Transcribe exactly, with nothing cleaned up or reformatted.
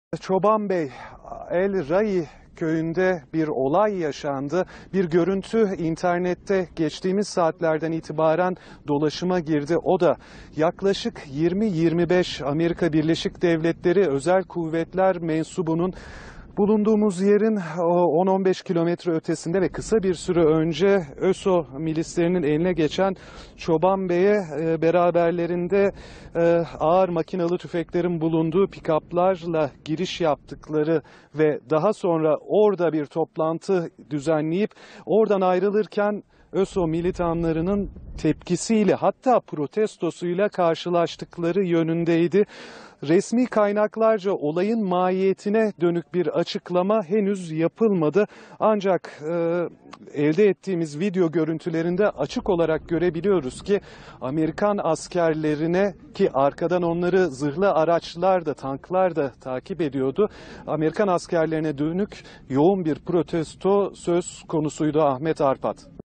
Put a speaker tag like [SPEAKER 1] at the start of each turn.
[SPEAKER 1] Çoban Bey, El Rai köyünde bir olay yaşandı. Bir görüntü internette geçtiğimiz saatlerden itibaren dolaşıma girdi. O da yaklaşık yirmi yirmi beş Amerika Birleşik Devletleri Özel Kuvvetler mensubunun bulunduğumuz yerin on on beş kilometre ötesinde ve kısa bir süre önce ÖSO milislerinin eline geçen Çoban Bey'e beraberlerinde ağır makinalı tüfeklerin bulunduğu pikaplarla giriş yaptıkları ve daha sonra orada bir toplantı düzenleyip oradan ayrılırken ÖSO militanlarının tepkisiyle, hatta protestosuyla karşılaştıkları yönündeydi. Resmi kaynaklarca olayın mahiyetine dönük bir açıklama henüz yapılmadı. Ancak e, elde ettiğimiz video görüntülerinde açık olarak görebiliyoruz ki Amerikan askerlerine, ki arkadan onları zırhlı araçlar da, tanklar da takip ediyordu, Amerikan askerlerine dönük yoğun bir protesto söz konusuydu Ahmet Arpat.